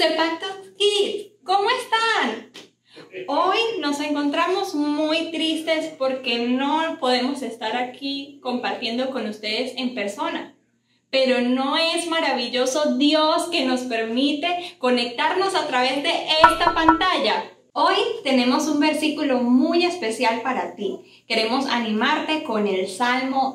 de Pactos Kids, ¿cómo están? Hoy nos encontramos muy tristes porque no podemos estar aquí compartiendo con ustedes en persona. Pero ¿no es maravilloso Dios que nos permite conectarnos a través de esta pantalla? Hoy tenemos un versículo muy especial para ti. Queremos animarte con el Salmo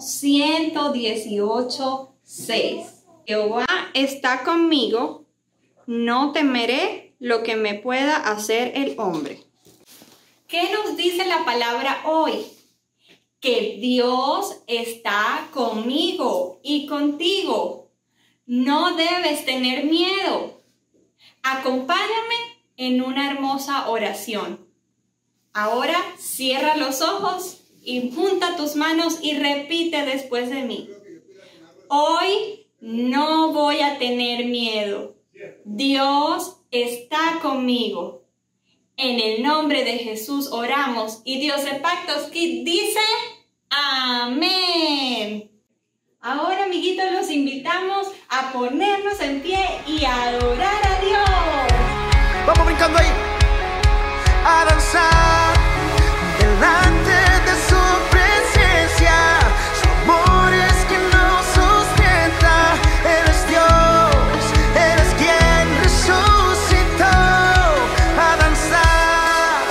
118:6. Jehová está conmigo, no temeré lo que me pueda hacer el hombre. ¿Qué nos dice la palabra hoy? Que Dios está conmigo y contigo. No debes tener miedo. Acompáñame en una hermosa oración. Ahora cierra los ojos y junta tus manos y repite después de mí. Hoy no voy a tener miedo. Dios está conmigo. En el nombre de Jesús oramos y Dios de Pactos Kids dice amén. Ahora, amiguitos, los invitamos a ponernos en pie y a adorar a Dios. Vamos brincando ahí, a danzar delante de su presencia. Su amor es quien nos sustenta. Él es Dios, Él es quien resucitó. A danzar.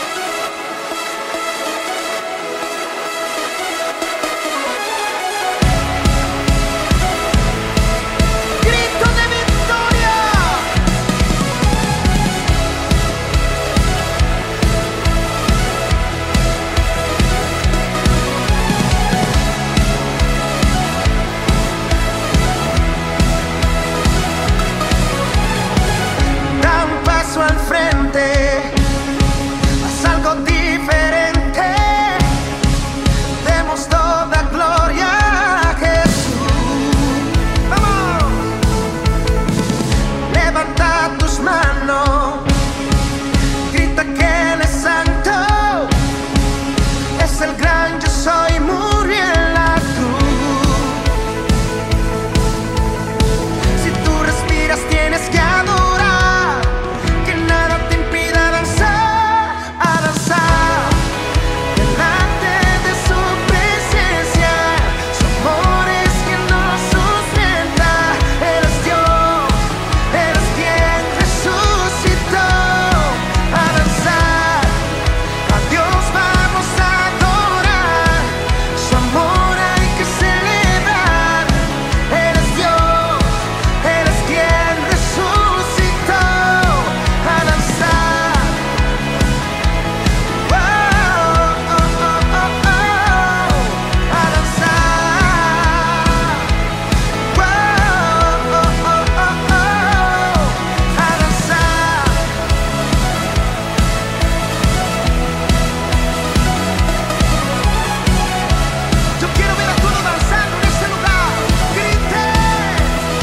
Grito de victoria. Da un paso al frente, haz algo diferente. Demos toda gloria a Jesús. ¡Vamos! Levanta tus manos, grita que Él es santo. Es el gran yo soy, murió en la cruz. Si tú respiras tienes que adorar, que nada te impida danzar, a danzar delante de su presencia. Su amor es quien nos sustenta. Él es Dios, Él es quien resucitó. A danzar, a Dios vamos a adorar. Su amor hay que celebrar. Él es Dios, Él es quien resucitó. A danzar. Oh, oh, oh, oh, oh. A danzar. Oh, oh, oh, oh, oh. A danzar. Yo quiero ver a todos danzando en este lugar. Griten.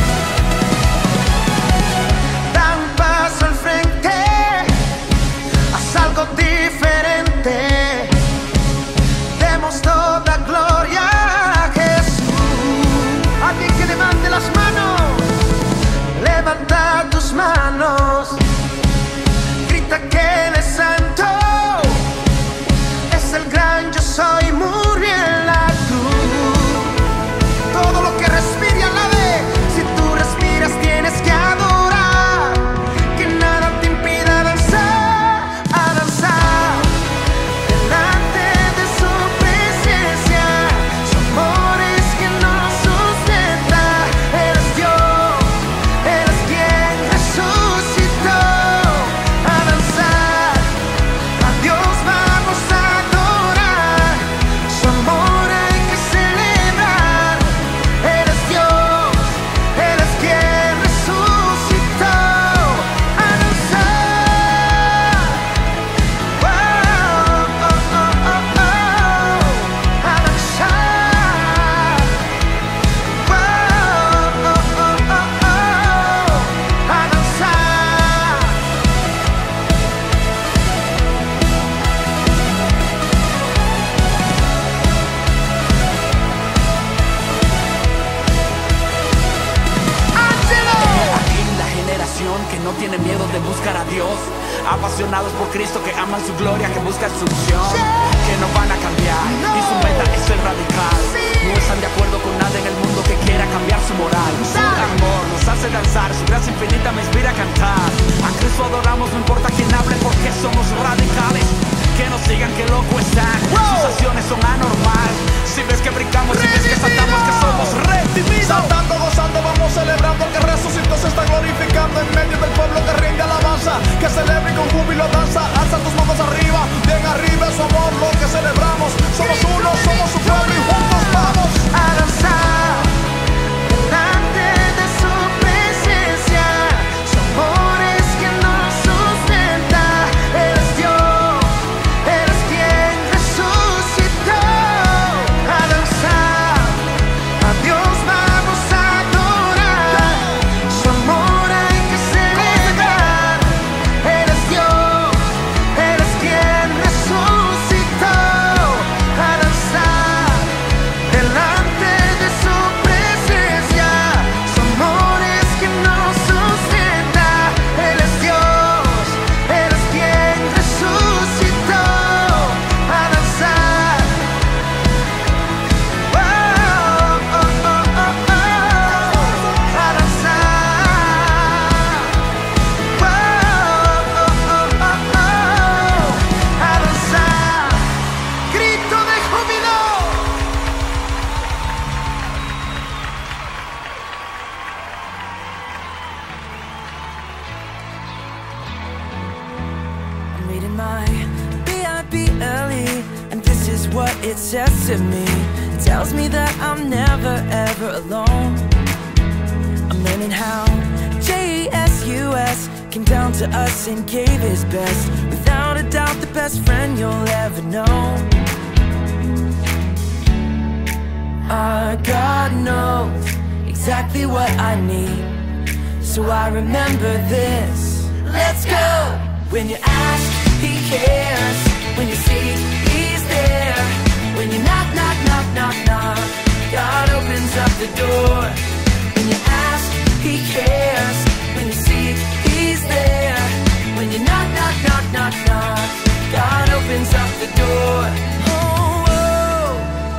Da un paso al frente, haz algo diferente. Demos toda gloria a Jesús. Alguien que levante las manos, levanta tus manos, grita que Él es santo. Es el gran yo soy, murió en la cruz. Todo lo que respire alabe. Si tú respiras tienes que adorar, que nada te impida danzar, a danzar delante de su presencia. Su amor es quien nos sustenta. Él es Dios, Él es quien resucitó. A danzar, a Dios vamos a adorar. Su amor generación que no tiene miedo de buscar a Dios, apasionados por Cristo, que aman su gloria, que buscan su unción, que no van a cambiar y su meta es ser radical. No están de acuerdo con nada en el mundo que quiera cambiar su moral. Su amor nos hace danzar, su gracia infinita me inspira a cantar. A Cristo adoramos, no importa quién hable, porque somos radicales. Que nos digan que loco están, sus acciones son anormal. Si ves que brincamos, si ves que saltamos, que somos redimidos. Saltando, gozando, vamos celebrando. El que resucitó se está glorificando en medio del pueblo que rinde alabanza. Que celebre y con júbilo danza. Alza tus manos arriba, bien arriba es su amor lo que celebramos. Somos uno, somos su pueblo y juntos vamos a danzar delante de su presencia. Su amor es quien nos sustenta. Eres Dios, eres quien resucitó. A danzar, a Dios vamos a adorar. Su amor hay que celebrar. Eres Dios, eres quien resucitó. A danzar delante de su presencia. Su amor es quien nos sustenta. Él es Dios, eres quien resucitó. A danzar, oh, oh, oh, oh, oh. A danzar, oh, oh, oh, oh, oh. A danzar, grito de júbilo. I'm reading my Bible, and this is what it says to me. It tells me that I'm never ever alone. I'm learning how Jesus came down to us and gave his best. Without a doubt, the best friend you'll ever know. Our God knows exactly what I need, so I remember this. Let's go! When you ask, he cares. When you seek, he's there. When you knock, knock, knock, knock, knock, God opens up the door. When you ask, he cares. When you seek, he's there. When you knock, knock, knock, knock, knock, God opens up the door. Oh, oh.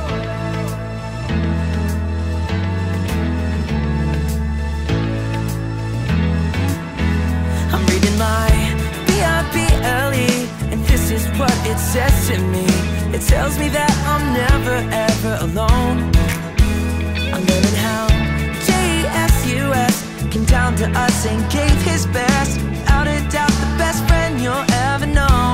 I'm reading my Bible, and this is what it says to me. It tells me that I'm never ever alone. I'm learning how Jesus came down to us and gave his best. Without a doubt, the best friend you'll ever know.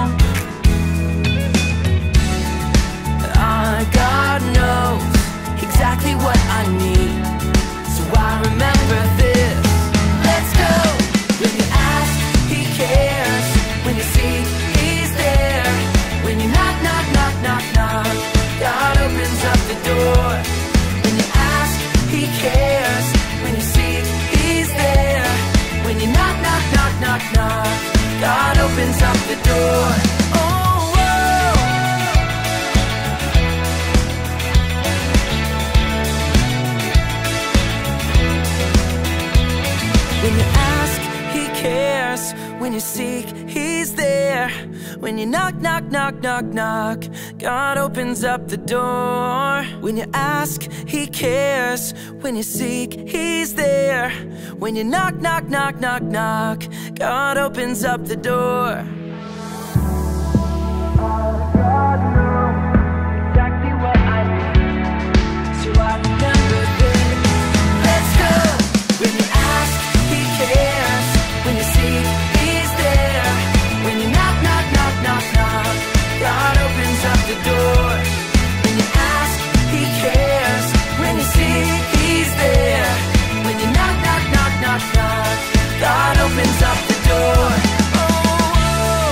Our God knows exactly what I need, so I remember this. Let's go! When you ask, he cares. When you seek, he's there. When you knock, knock, knock, knock, knock, God opens up the door. When you ask, he cares. When you seek, he's there. When you knock, knock, knock, knock, knock, God opens up the door. Oh, whoa. When you ask, he cares. When you seek, he's there. When you knock, knock, knock, knock, knock, God opens up the door. When you ask, he cares. When you seek, he's there. When you knock, knock, knock, knock, knock, God opens up the door. God knows exactly what I need, so I remember this. Let's go! When you ask, he cares. When you seek, he's there. When you knock, knock, knock, knock, knock, God opens up the door. When you ask, he cares. When you seek, he's there. When you knock, knock, knock, knock, knock, God opens up the door. Oh, oh.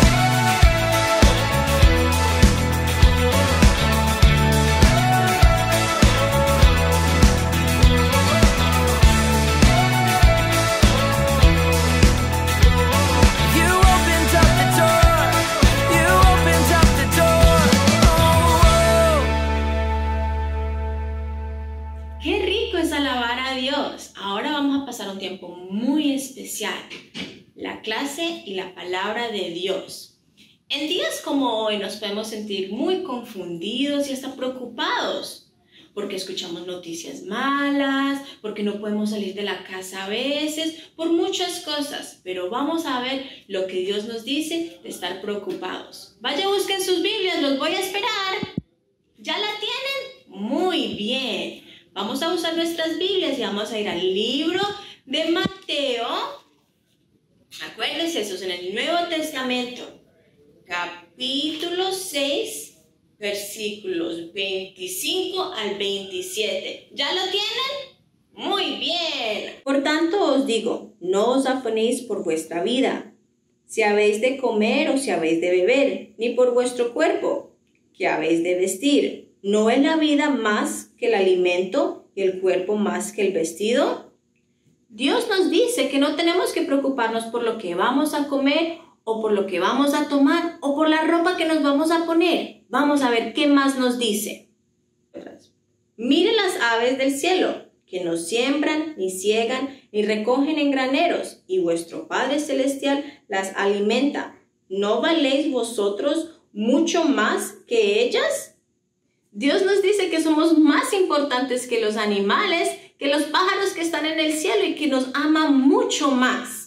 la clase y la palabra de Dios. En días como hoy nos podemos sentir muy confundidos y hasta preocupados, porque escuchamos noticias malas, porque no podemos salir de la casa a veces, por muchas cosas. Pero vamos a ver lo que Dios nos dice de estar preocupados. Vaya, busquen sus Biblias, los voy a esperar. ¿Ya la tienen? Muy bien. Vamos a usar nuestras Biblias y vamos a ir al libro de Mateo. Acuérdense, eso es en el Nuevo Testamento. Capítulo 6. Versículos 25 al 27. ¿Ya lo tienen? Muy bien. Por tanto os digo, no os afanéis por vuestra vida, si habéis de comer o si habéis de beber, ni por vuestro cuerpo, que habéis de vestir. ¿No es la vida más que el alimento y el cuerpo más que el vestido? Dios nos dice que no tenemos que preocuparnos por lo que vamos a comer o por lo que vamos a tomar o por la ropa que nos vamos a poner. Vamos a ver qué más nos dice. Miren las aves del cielo, que no siembran, ni ciegan, ni recogen en graneros, y vuestro Padre Celestial las alimenta. ¿No valéis vosotros mucho más que ellas? Dios nos dice que somos más importantes que los animales, que los pájaros que están en el cielo y que nos ama mucho más.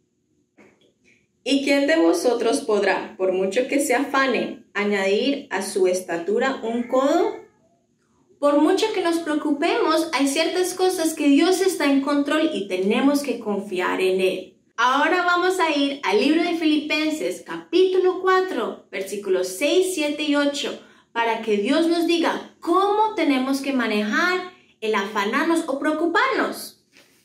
¿Y quién de vosotros podrá, por mucho que se afane, añadir a su estatura un codo? Por mucho que nos preocupemos, hay ciertas cosas que Dios está en control y tenemos que confiar en Él. Ahora vamos a ir al libro de Filipenses, capítulo 4, versículos 6, 7 y 8, para que Dios nos diga cómo tenemos que manejar el afanarnos o preocuparnos.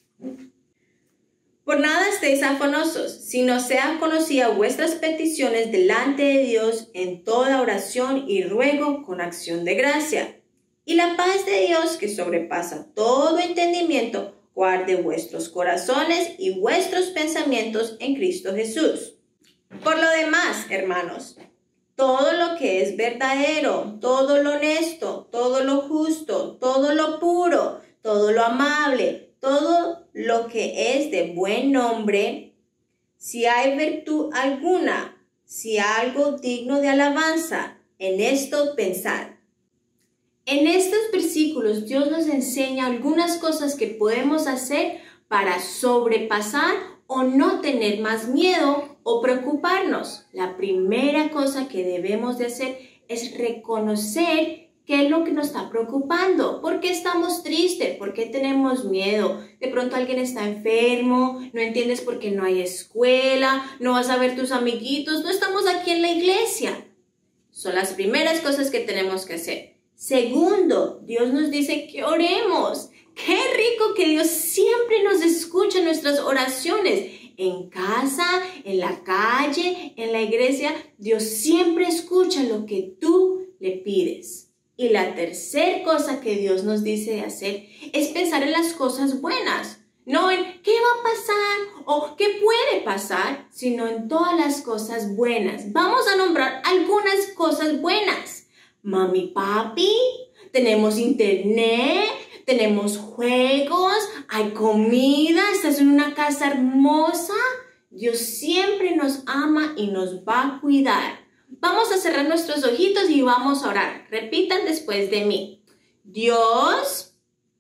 Por nada estéis afanosos, sino sean conocidas vuestras peticiones delante de Dios en toda oración y ruego con acción de gracia. Y la paz de Dios, que sobrepasa todo entendimiento, guarde vuestros corazones y vuestros pensamientos en Cristo Jesús. Por lo demás, hermanos, todo lo que es verdadero, todo lo honesto, todo lo justo, todo lo puro, todo lo amable, todo lo que es de buen nombre, si hay virtud alguna, si algo digno de alabanza, en esto pensad. En estos versículos Dios nos enseña algunas cosas que podemos hacer para sobrepasar o no tener más miedo o preocuparnos. La primera cosa que debemos de hacer es reconocer qué es lo que nos está preocupando. ¿Por qué estamos tristes? ¿Por qué tenemos miedo? De pronto alguien está enfermo, no entiendes por qué no hay escuela, no vas a ver tus amiguitos, no estamos aquí en la iglesia. Son las primeras cosas que tenemos que hacer. Segundo, Dios nos dice que oremos. Qué rico que Dios siempre nos escucha nuestras oraciones. En casa, en la calle, en la iglesia, Dios siempre escucha lo que tú le pides. Y la tercera cosa que Dios nos dice de hacer es pensar en las cosas buenas. No en qué va a pasar o qué puede pasar, sino en todas las cosas buenas. Vamos a nombrar algunas cosas buenas. Mami, papi, tenemos internet, tenemos juegos, hay comida, estás en una casa hermosa. Dios siempre nos ama y nos va a cuidar. Vamos a cerrar nuestros ojitos y vamos a orar. Repitan después de mí. Dios,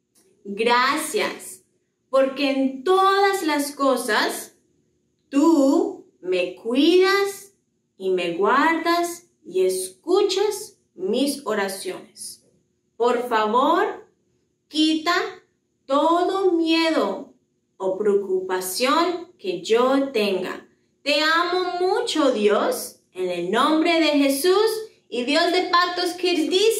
gracias, porque en todas las cosas tú me cuidas y me guardas y escuchas mis oraciones. Por favor, quita todo miedo o preocupación que yo tenga. Te amo mucho, Dios. En el nombre de Jesús y Dios de Pactos Kids dice,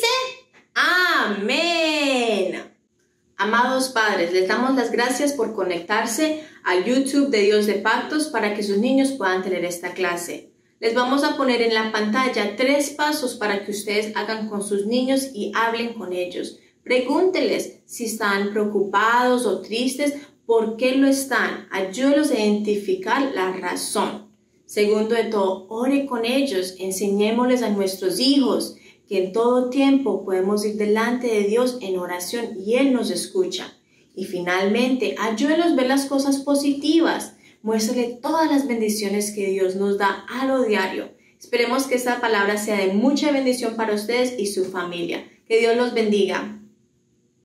amén. Amados padres, les damos las gracias por conectarse al YouTube de Dios de Pactos para que sus niños puedan tener esta clase. Les vamos a poner en la pantalla 3 pasos para que ustedes hagan con sus niños y hablen con ellos. Pregúntenles si están preocupados o tristes, por qué lo están. Ayúdenlos a identificar la razón. Segundo de todo, ore con ellos, enseñémosles a nuestros hijos que en todo tiempo podemos ir delante de Dios en oración y Él nos escucha. Y finalmente, ayúdenlos a ver las cosas positivas. Muéstrale todas las bendiciones que Dios nos da a lo diario. Esperemos que esta palabra sea de mucha bendición para ustedes y su familia. Que Dios los bendiga.